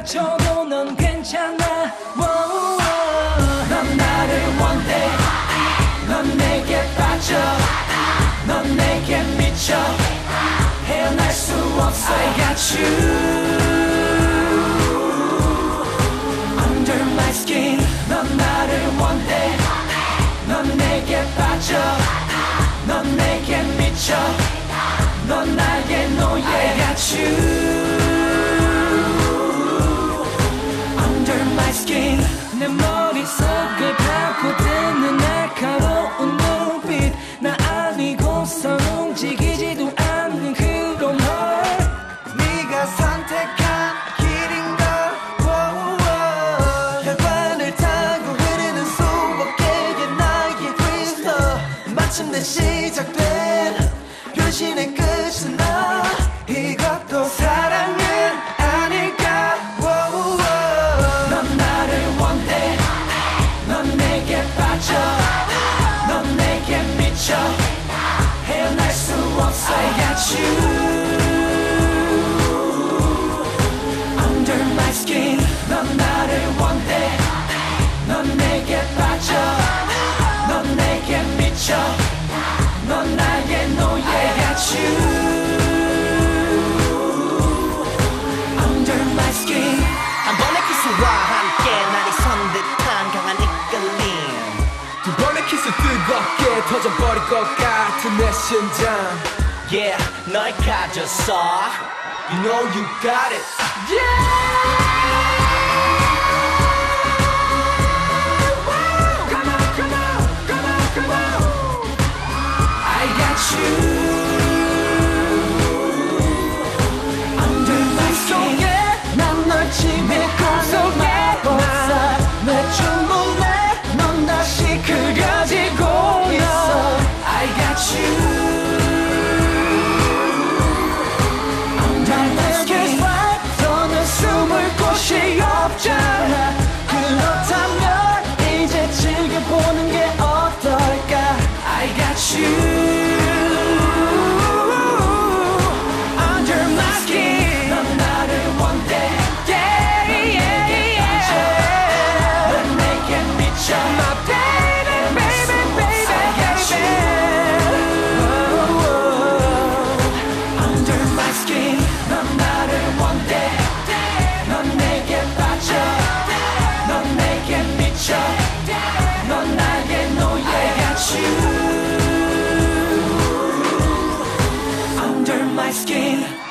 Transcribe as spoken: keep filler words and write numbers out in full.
다쳐도 넌 괜찮아. 넌 나를 원해. 넌 내게 빠져. 넌 내게 미쳐. 헤어날 수 없어. I got you under my skin. 넌 나를 원해. 넌 내게 빠져. 넌 내게 미쳐. 넌 나의 노예. I got you under my skin. 내 머릿속을 파고드는 날카로운 눈빛. 나 아니고선 움직이지도 않는 그런 널. 네가 선택한 길인걸. 혈관을 타고 흐르는 수억 개의 나의 트위스터. 마침내 시작된 변신의 끝은 너. 이것도 사랑은 아닐까. 넌 나를 원해. 넌 내게 빠져. 넌 내게 미쳐. 헤어날 수 없어. I got you under my skin. 넌 나를 원해. 넌 내게 빠져. 넌 내게 미쳐. 넌 나의 노예. I got you under my skin. 한 번의 키스와 함께 날이 선 듯한 강한 이끌림. 두 번의 키스 뜨겁게 터져버릴 것 같은 내 심장. Yeah, 널 가졌어. You know you got it. I got you under my skin. 난 널 침입하는 마법사. 내 주문에 넌 다시 그려지고 있어. I got you under my skin. 너는 숨을 곳이 없잖아. 그렇다면 이제 즐겨보는 게 어떨까. I got you under my skin. 넌 나를 원해. Yeah, yeah, yeah. 넌 내게 미쳐. My baby, baby, baby, I got you under my skin. 넌 나를 원해. 넌 내게 빠져. 넌 내게 미쳐. 넌 나의 노예. I got you under my skin.